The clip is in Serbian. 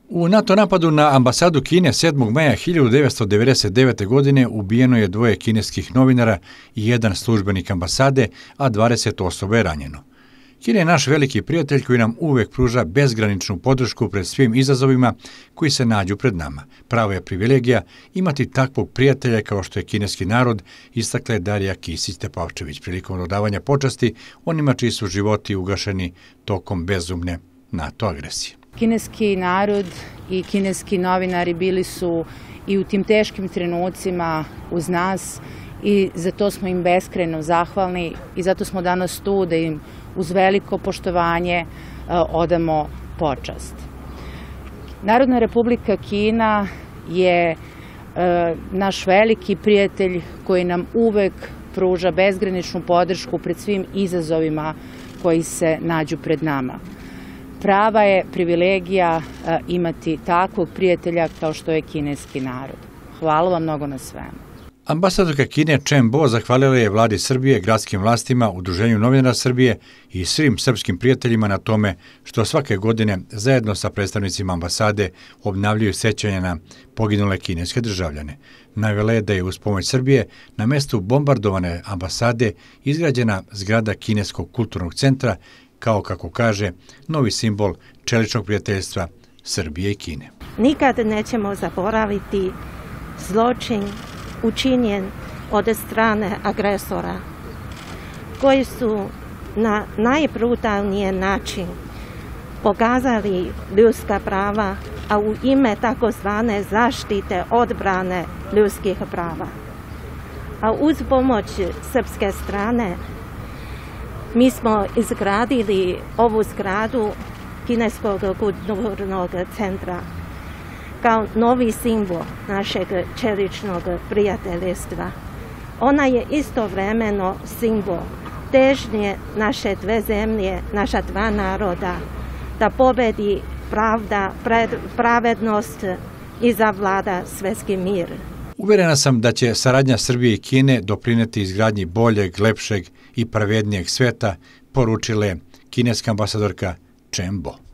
U NATO napadu na ambasadu Kine 7. maja 1999. godine ubijeno je 2 kineskih novinara i 1 službenik ambasade, a 20 osoba je ranjeno. Kina je naš veliki prijatelj koji nam uvek pruža bezgraničnu podršku pred svim izazovima koji se nađu pred nama. Prava je privilegija imati takvog prijatelja kao što je kineski narod, istakla je Darija Kisić-Tepavčević prilikom odavanja počasti onima čiji su životi ugašeni tokom bezumne NATO agresije. Kineski narod i kineski novinari bili su i u tim teškim trenucima uz nas i za to smo im beskrajno zahvalni i zato smo danas tu da im uz veliko poštovanje odamo počast. Narodna Republika Kina je naš veliki prijatelj koji nam uvek pruža bezgraničnu podršku pred svim izazovima koji se nađu pred nama. Prava je privilegija imati takvog prijatelja kao što je kineski narod. Hvala vam mnogo na svemu. Ambasadorka Kine Chen Bo zahvalila je vladi Srbije, gradskim vlastima, Udruženju novinara Srbije i svim srpskim prijateljima na tome što svake godine zajedno sa predstavnicima ambasade obnavljaju sećanja na poginule kineske državljane. Navela je da je uz pomoć Srbije na mestu bombardovane ambasade izgrađena zgrada Kineskog kulturnog centra kao, kako kaže, novi simbol čeličnog prijateljstva Srbije i Kine. Nikad nećemo zaboraviti zločin učinjen od strane agresora, koji su na najbrutalniji način pokazali ljudska prava, a u ime takozvane zaštite odbrane ljudskih prava. A uz pomoć srpske strane mi smo izgradili ovu zgradu Kineskog kulturnog centra kao novi simbol našeg čeličnog prijateljstva. Ona je istovremeno simbol težnje naše dve zemlje, naša dva naroda, da pobedi pravda, pravednost i zavlada svetski mir. Uverena sam da će saradnja Srbije i Kine doprineti izgradnji boljeg, lepšeg i pravednijeg sveta, poručila je kineska ambasadorka Chen Bo.